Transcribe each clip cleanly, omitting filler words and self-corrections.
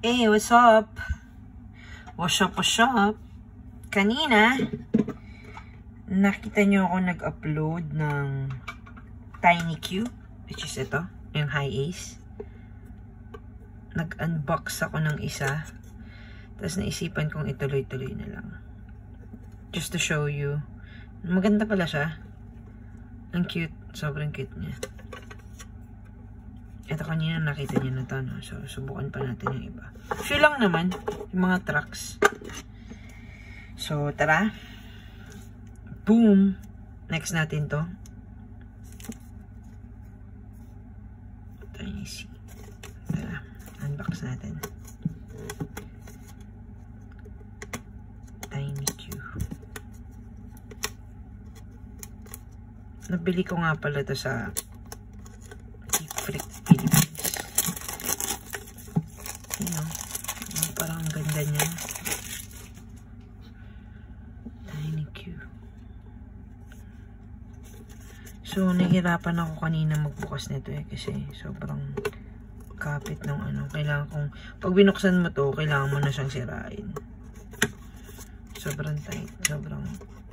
Hey, what's up? What's up, what's up? Kanina, nakita nyo ako nag-upload ng TinyQ, which is ito, yung High Ace. Nag-unbox ako ng isa, tapos naisipan kong ituloy-tuloy na lang. Just to show you. Maganda pala siya. Ang cute. Sobrang cute niya. Ito kanina nakita niyo na ito, no? So, subukan pa natin yung iba. Few lang naman. Yung mga tracks. So, tara. Boom! Next natin to. Tiny C. Tara. Unbox natin. TinyQ. Nabili ko nga pala to sa Freak Philippines. You know, parang ang ganda niya. TinyQ. So, nahihirapan ako kanina magbukas nito kasi sobrang kapit ng ano. Kailangan kong, pag binuksan mo to, kailangan mo na siyang sirain. Sobrang tight. Sobrang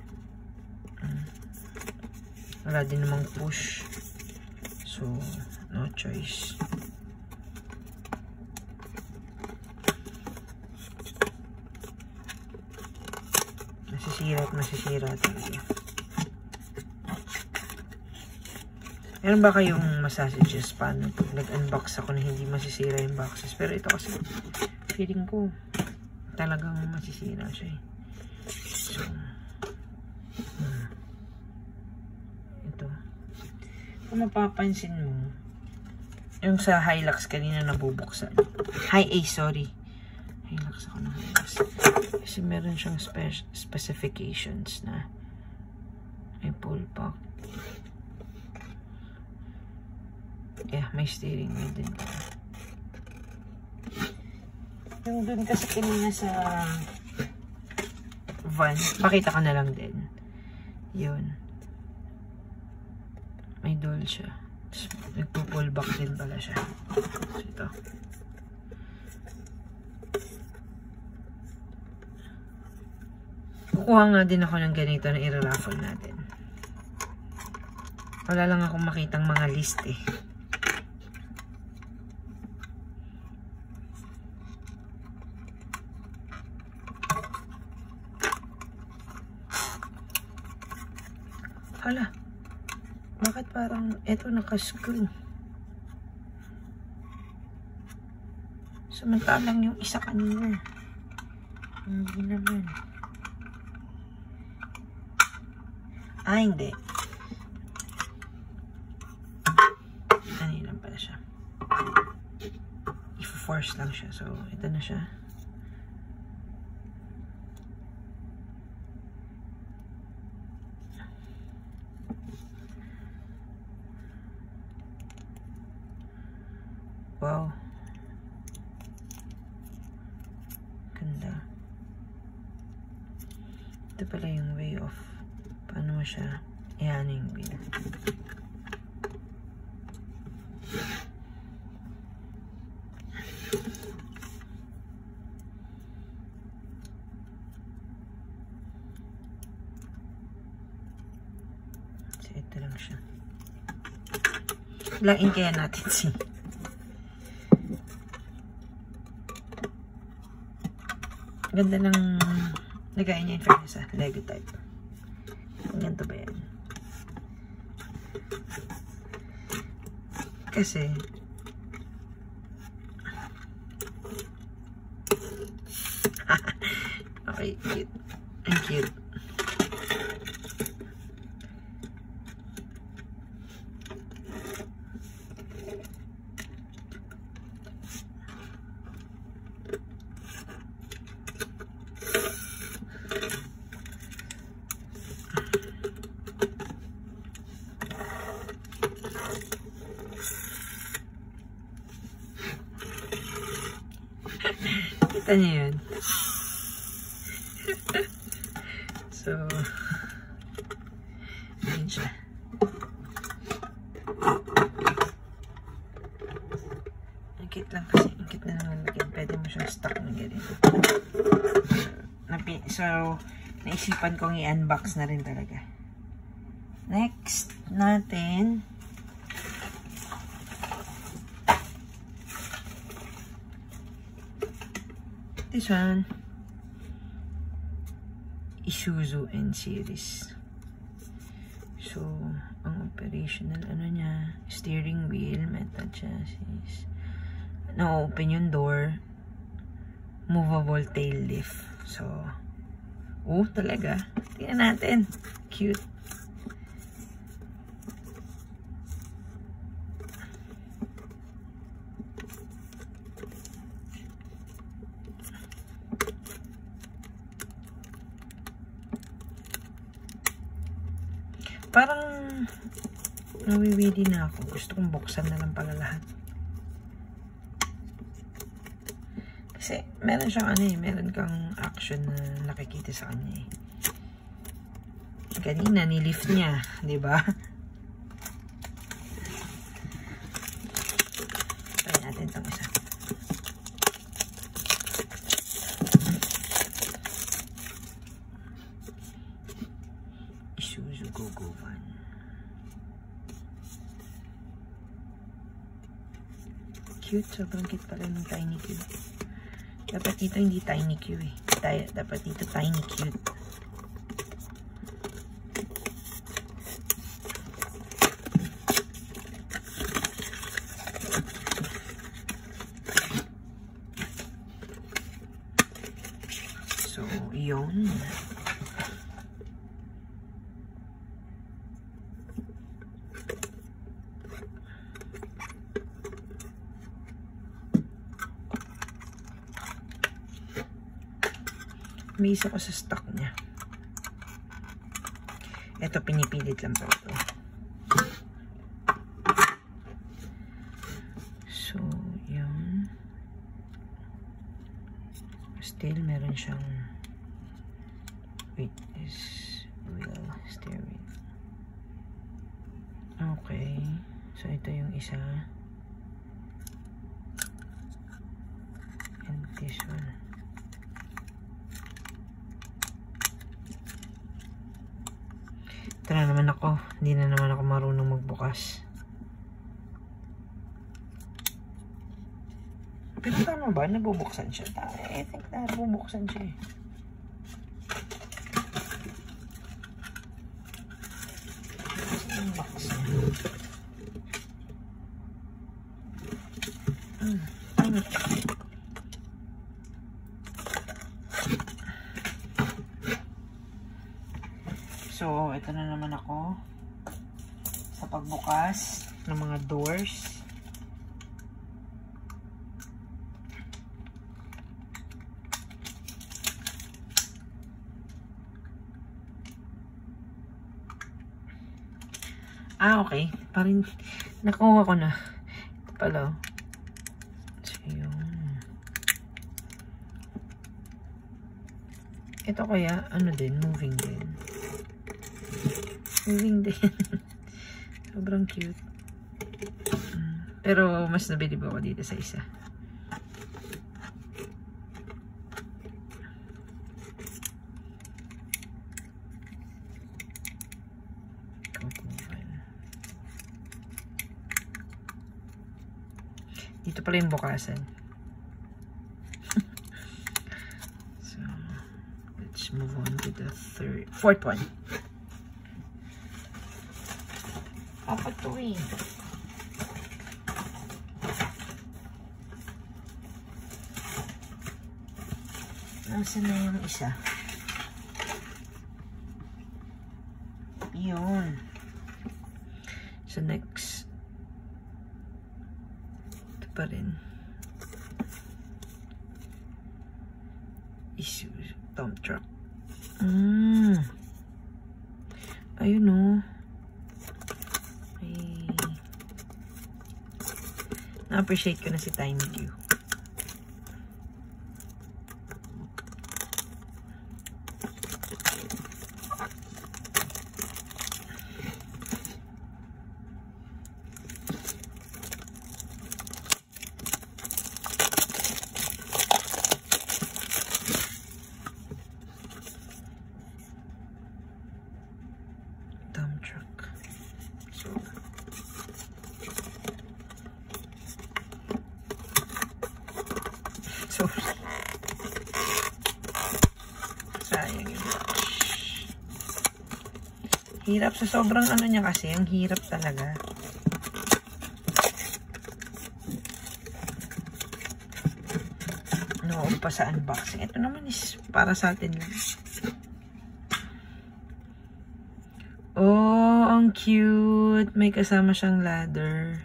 wala din namang push. So, no choice. Masisira at masisira talaga. Meron ba kayong masasuggest paano pag nag-unbox ako na hindi masisira yung boxes? Pero ito kasi, feeling ko talagang masisira siya eh. So, ito. Kung mapapansin mo, yung sa Hilux kanina nabubuksan. High Ace, sorry. Hilux ako ng Hilux. Kasi meron siyang specifications na may pull pack. Yeah, may steering wheel din. Yung dun kasi kanina sa van, pakita ko na lang din. Yun. May dual siya. Nagpo-pull back din pala siya. So, ito. Kukuha nga din ako ng ganito na i-raffle natin. Wala lang akong makitang mga list eh. Hala. Bakit parang ito naka-screw? Samantalang yung isa kanina. Hindi naman. Ah, hindi. Ano lang pala siya. I-force lang siya. So, ito na siya. Wow. Ganda. Ito pala yung way of paano mo siya iyan yung wheel. So, ito lang siya. Lain kaya natin siya. Ganda ng lagay niya in fairness sa Lego type. Ang ganito ba yan? Kasi okay, cute. Ang cute. Kita niyo yun. So, yun siya. Ang cute lang kasi. Ang cute na naman. pwede mo siyang stock na ganito. So, naisipan kong i-unbox na rin talaga. Next natin, this one, Isuzu N Series. So, ang operational niya, steering wheel, metal chassis, na-open yung door, movable tail lift. So, talaga. Tingnan natin. Cute. Parang nawiwili na ako. Gusto kong buksan na lang pala lahat. Kasi meron siyang meron kang action na nakikita sa kanya Kanina nilift niya, 'di ba? Try natin 'tong isa. Isuzu Go-Go Van. Cute, sobrang cute pala ng Tiny Q. Dapat dito hindi Tiny Q dapat dito Tiny Cute. So, yun. May isa ko sa stock niya. Ito, pinipilit lang po ito. So, yun. Still, meron siyang witness wheel steering. Okay. So, ito yung isa. And this one. Ito na naman ako. Hindi na naman ako marunong magbukas. Pero tama ba? Nabubuksan siya. I think nabubuksan siya So, ito na naman ako sa pagbukas ng mga doors. Okay. Parang nakuha ko na. Ito pala. So, yun. Ito kaya, din, moving din. Moving din. Sobrang cute. Pero, mas nabilib ako dito sa isa. Dito pala yung bukasan. So, let's move on to the fourth one. Apat to Nasaan na yung isa? Yun. So, next. Ito pa rin. Isuzu dump truck. Ayun o. Na-appreciate ko na si Tiny Q. Sorry. Sayang yung watch. Hirap sa sobrang ano niya kasi. Ang hirap talaga. Noon pa sa unboxing. Ito naman is para sa atin lang. Oh, ang cute. May kasama siyang ladder.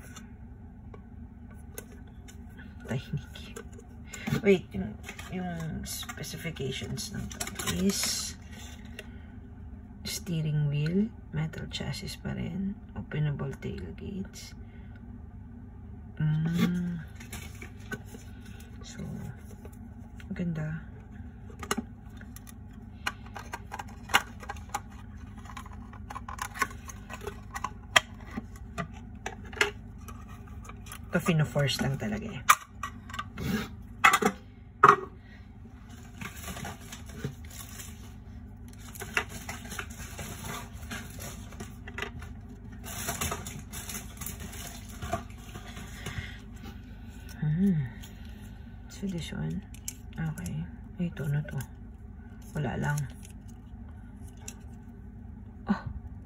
Tiny. Wait, yung specifications ng ito is steering wheel, metal chassis pa rin, openable tailgates. So, ganda. Ito, fino-force lang talaga eh. So this one, okay. Ito na to. Wala lang. Oh,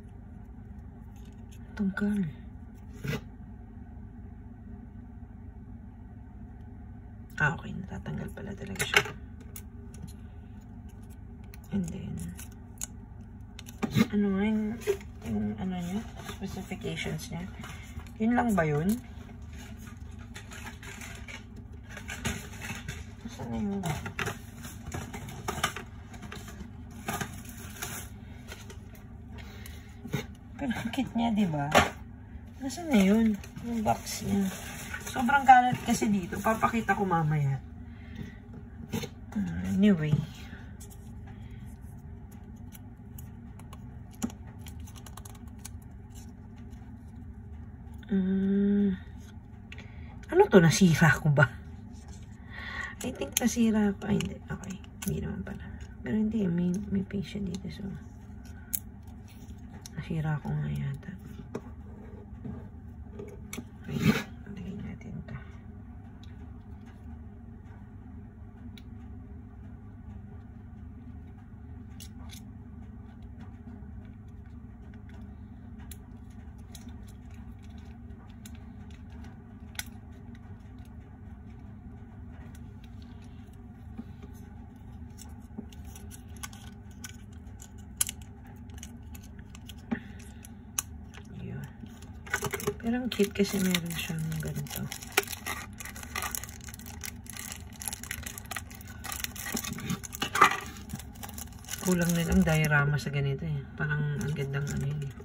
tungkal. Okay, natatanggal pala talaga siya. And then, ano nga yung ano niya, specifications niya. Yun lang ba yun? Saan yun? Pero ang kit niya, diba? Nasaan na yun? Yung box niya. Sobrang kalat kasi dito. Papakita ko mamaya. Anyway. Ano to? Nasira ko ba? I think nasira pa. Hindi. Okay. Hindi naman pala. Pero hindi. May page siya dito. So, nasira ko nga yata. Okay. Lagyan natin ito. Pero ang cute kasi meron siyang ganito. Kulang na lang diorama sa ganito eh. Parang ang gandang ano yun eh.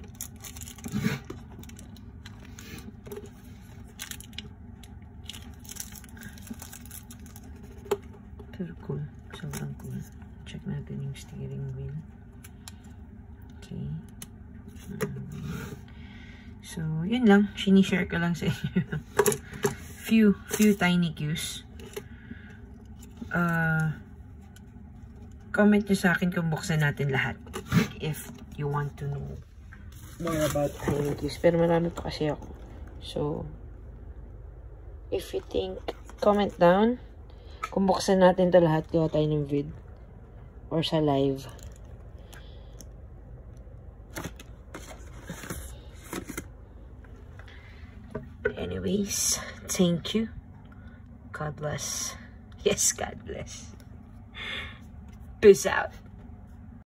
Pero cool. Sobrang cool. Check natin yung steering wheel. Okay. So, yun lang. Sinishare ko lang sa inyo. few tiny cues. Comment nyo sa akin kung buksan natin lahat. If you want to know more about tiny cues. Pero marami pa kasi ako. So, if you think, comment down. Kung buksan natin ito lahat, gawa tayo ng vid. Or sa live. Anyways, thank you. God bless. Yes, God bless. Peace out.